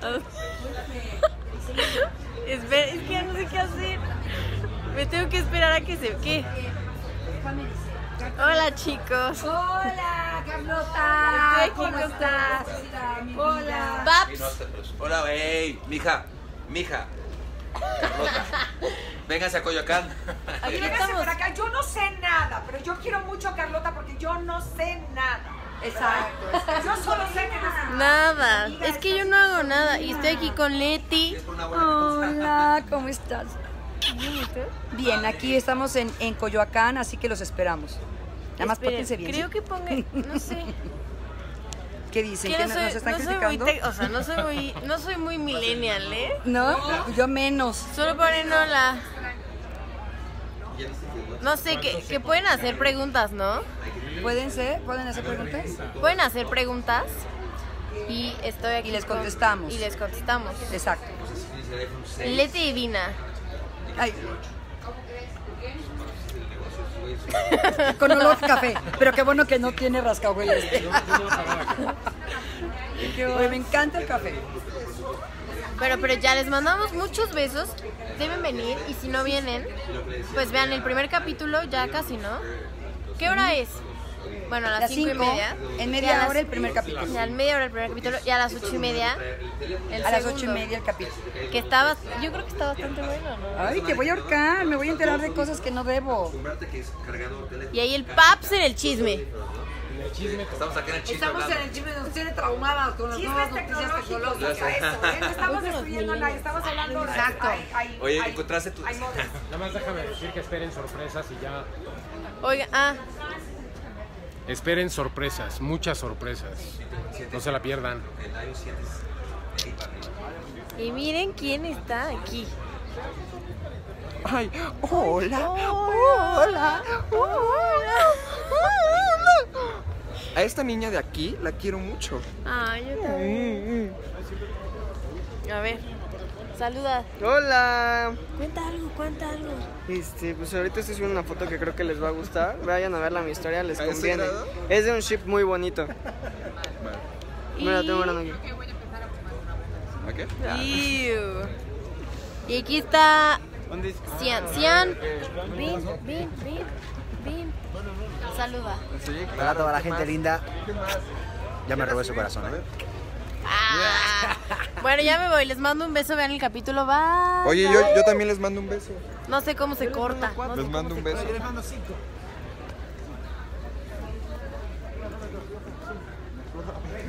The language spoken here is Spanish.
Espera, es que ya no sé qué hacer. Me tengo que esperar a que se... ¿Qué? Hola, chicos. Hola, Carlota. ¿Cómo estás? Hola. Paps. Hola, hey, mija. Carlota. Véngase a Coyoacán. Aquí Véngase estamos. por acá. Yo no sé nada, pero yo quiero mucho a Carlota porque yo no sé nada. Exacto. Yo solo sé que no sé Nada. Es que yo no hago nada. Y estoy aquí con Leti. Hola, ¿cómo estás? Bien, aquí estamos en Coyoacán, así que los esperamos. Nada más Esperen, pórtense bien. creo que ponga... No sé. ¿Qué dicen? Que ¿Que no nos soy, están no soy muy... criticando? O sea, no soy muy millennial, ¿eh? ¿No? Yo menos. Solo poniendo la... No sé, que pueden hacer preguntas, ¿no? ¿Pueden ser? ¿Pueden hacer preguntas? Pueden hacer preguntas y estoy aquí Y les contestamos. y les contestamos. Exacto. Leti Divina. Ay. Con olor a café, pero qué bueno que no tiene rascahuelas. Oye, me encanta el café. Pero ya les mandamos muchos besos. Deben venir y si no vienen, pues vean el primer capítulo ya casi, ¿no? ¿Qué hora es? Bueno, a las 5:30. En Y media a las- hora el primer capítulo. Ya en media hora el primer capítulo y a las 8:30 el A las segundo. 8:30 el capítulo. Que estaba, yo creo que está bastante bueno, ¿no? Ay, te voy a ahorcar, me voy a enterar de cosas que no debo. Y ahí el Paps en el chisme. Estamos aquí en el chisme. Estamos en el chisme, nos tiene traumadas con las nuevas noticias tecnológicas. Eso, estamos destruyendo la, estamos hablando. Exacto. Oye, encontraste tu... Hay modas. Nada más déjame decir que esperen sorpresas y ya. Oiga, Esperen sorpresas, muchas sorpresas. No se la pierdan. y miren quién está aquí. Ay, hola, Hola. A esta niña de aquí la quiero mucho. Ay, yo también. A ver, saluda. Hola. Cuenta algo. Pues ahorita estoy subiendo una foto que creo que les va a gustar. Vayan a verla, mi historia les ¿A ese conviene. grado? Es de un ship muy bonito. Mira, tengo una aquí. ¿A qué? Iu. Y aquí está Cian. Ven. Saluda. Hola a toda la gente linda. Ya me robé su corazón, ¿eh? Bueno, ya me voy. Les mando un beso. Vean el capítulo. Bye. Oye, yo también les mando un beso. No sé cómo se corta. Les mando un beso.